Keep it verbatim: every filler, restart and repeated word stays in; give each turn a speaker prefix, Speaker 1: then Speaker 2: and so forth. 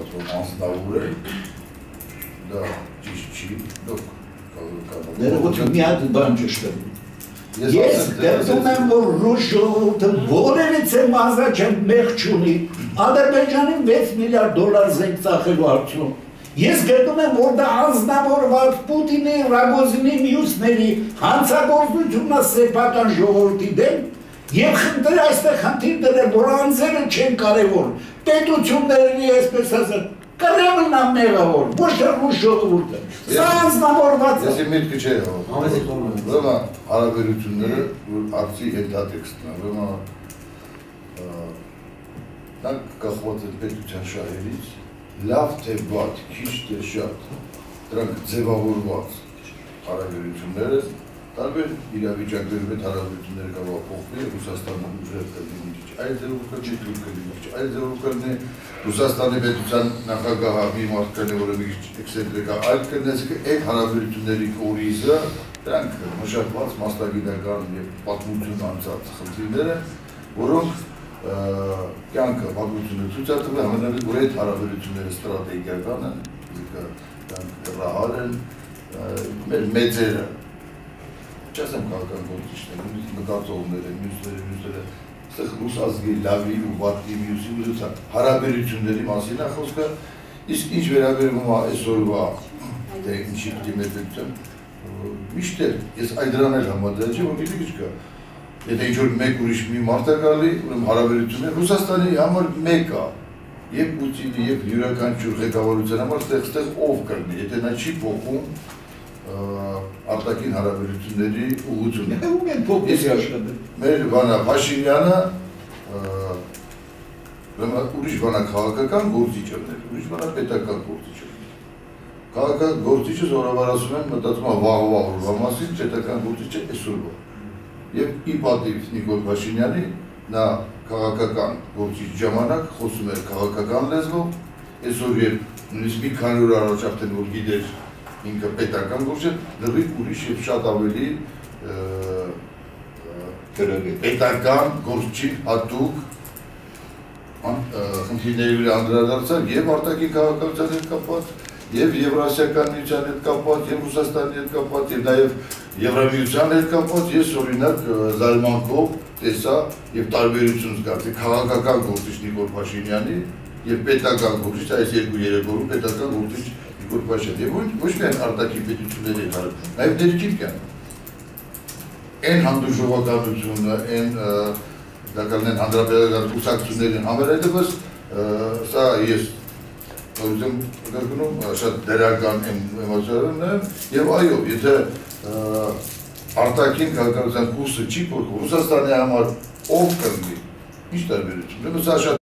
Speaker 1: რომ անձնավոր է, դա ճիշտ չի, դուք քաղաքական։
Speaker 2: Ներողություն, մի հատ բան ճիշտ է։ Ես դերում եմ, որ ռուս ժողովուրդը որևիցե մազա չեմ մեղ չունի, Ադրբեջանին վեց միլիարդ դոլար զենք ծախելու արդյունքում։ Ես գտնում եմ, որ դա անձնավորված Պուտինի, Ռագոզինի, մյուսների հանցագործությունն է սեփական ժողովրդի դեմ, եւ խնդրի այստեղ խնդիր դրել, որ անձերը չեն կարևոր, պետությունների, այսպես ասած, Կրեմլն է մեղավոր, ոչ թե ռուս ժողովուրդը։ Սա անձնավորված է։
Speaker 1: Ես իմ միտքը չէի հավատում։ Ուրեմն հարաբերությունները, որ արծի հետատեքստն է, ուրեմն դա կախված է պետության շահերից, լավ թե վատ, քիչ թե շատ, դրանք ձևավորված հարաբերությունները, տարբեր իրավիճակներում այդ հարաբերությունները կարող փոխվել, Ռուսաստանը ուժեղ կլինի մի քիչ, այլ ձևով կլինի, թուրք կլինի մի քիչ, այլ ձևով կլինի Ռուսաստանի պետության նախագահը մի մարդ կլինի, որը մի քիչ էքսենտրիկ է, այլ կլինի, այդ հարաբերությունների կորիզը, դրանք մշակված մասնագիտական եւ պատմություն անցած խնդիրներ են, որոնք կյանքը պատմությունը ցույց է տվել, համենայնիվ որ այդ հարաբերությունները ստրատեգիական են, դրանք ռահար են, մեր մեծերը, չասեմ քաղաքական գործիչները, մտածողները, մյուսները, մյուսները, այստեղ ռուս ազգի լավի ու վատի մյուսի մյուսության հարաբերությունների մասին է խոսքը, իսկ ինչ վերաբերում է այսօրվա, թե ինչի պիտի մեր պետության, միշտ էլ, ես այդ դրան էլ համաձայն չեմ, որ գիտեք ինչ կա, եթե ինչ-որ մեկ ուրիշ մի մարդ է գալի, ուրեմն հարաբերությունները Ռուսաստանի համար մեկ է, եւ Պուտինի, եւ յուրաքանչյուր ղեկավարության համար ստեղ ով կլինի, եթե նա չի փոխում արտաքին հարաբերությունների ուղղությունը։
Speaker 2: Ում են փոխի աշխատել։
Speaker 1: Մեր բանա Փաշինյանը ուրիշ բանա քաղաքական գործիչ է, ուրիշ բանա պետական գործիչ է։ Քաղաքական գործիչը զորավար ասում են, մտածում է վաղվա օրվա մասին, պետական գործիչը այսօրվա։ Եվ ի պատիվ Նիկոլ Փաշինյանի նա քաղաքական գործիչ ժամանակ խոսում էր քաղաքական լեզվով, այսօր երբ նույնիսկ մի քանի օր առաջ արդեն որ գիտեր ինքը պետական գործ է, լրիվ ուրիշ եւ շատ ավելի պետական գործի հատուկ խնդիրների վրա անդրադարձավ եւ արտաքին քաղաքականության հետ կապված, եւ Եվրասիական միության հետ կապված, եւ Ռուսաստանի հետ կապված, եւ նաեւ Եվրամիության հետ կապված, ես օրինակ զարմանքով տեսա եւ տարբերություն զգացի քաղաքական գործիչ Նիկոլ Փաշինյանի եւ պետական գործիչ, այս երկու երեքորում պետական գործիչ Նիկոլ Փաշինյանի եւ ոչ միայն արտաքին պետությունների հետ հարաբերություն, նաեւ ներքին կյանք։ Այն հանդուրժողականությունը, այն դակալնեն հանրապետական կուսակցությունների համերայնպես սա ես նորություն կրկնում շատ դերական էմոցիաներն են եւ այո, եթե արտաքին քաղաքականության կուրսը չի փոխվում, Ռուսաստանի համար ով կլինի, ինչ տարբերություն, սա շատ